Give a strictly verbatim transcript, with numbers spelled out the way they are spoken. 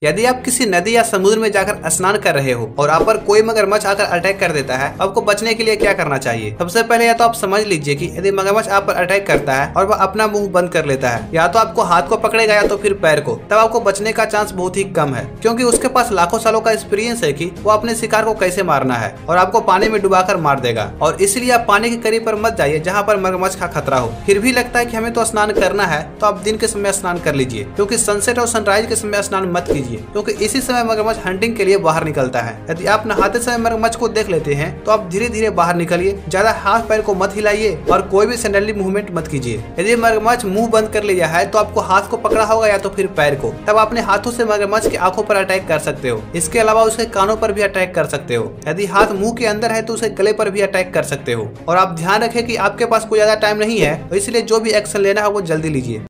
यदि आप किसी नदी या समुद्र में जाकर स्नान कर रहे हो और आप पर कोई मगरमच्छ आकर अटैक कर देता है, आपको बचने के लिए क्या करना चाहिए? सबसे पहले या तो आप समझ लीजिए कि यदि मगरमच्छ आप पर अटैक करता है और वह अपना मुंह बंद कर लेता है, या तो आपको हाथ को पकड़ेगा या तो फिर पैर को, तब आपको बचने का चांस बहुत ही कम है, क्योंकि उसके पास लाखों सालों का एक्सपीरियंस है कि वो अपने शिकार को कैसे मारना है और आपको पानी में डुबाकर मार देगा। और इसलिए आप पानी के करीब पर मत जाइए जहाँ पर मगरमच्छ का खतरा हो। फिर भी लगता है कि हमें तो स्नान करना है, तो आप दिन के समय स्नान कर लीजिए, क्योंकि सनसेट और सनराइज के समय स्नान मत कीजिए, क्योंकि इसी समय मगरमच्छ हंटिंग के लिए बाहर निकलता है। यदि आप नहाते समय मगरमच्छ को देख लेते हैं तो आप धीरे धीरे बाहर निकलिए, ज्यादा हाथ पैर को मत हिलाइए और कोई भी सडनली मूवमेंट मत कीजिए। यदि मगरमच्छ मुंह बंद कर लिया है तो आपको हाथ को पकड़ा होगा या तो फिर पैर को, तब अपने हाथों से मगरमच्छ की आंखों पर अटैक कर सकते हो। इसके अलावा उसके कानों पर भी अटैक कर सकते हो। यदि हाथ मुंह के अंदर है तो उसे गले पर भी अटैक कर सकते हो। और आप ध्यान रखें कि आपके पास कोई ज्यादा टाइम नहीं है, तो इसलिए जो भी एक्शन लेना है वो जल्दी लीजिए।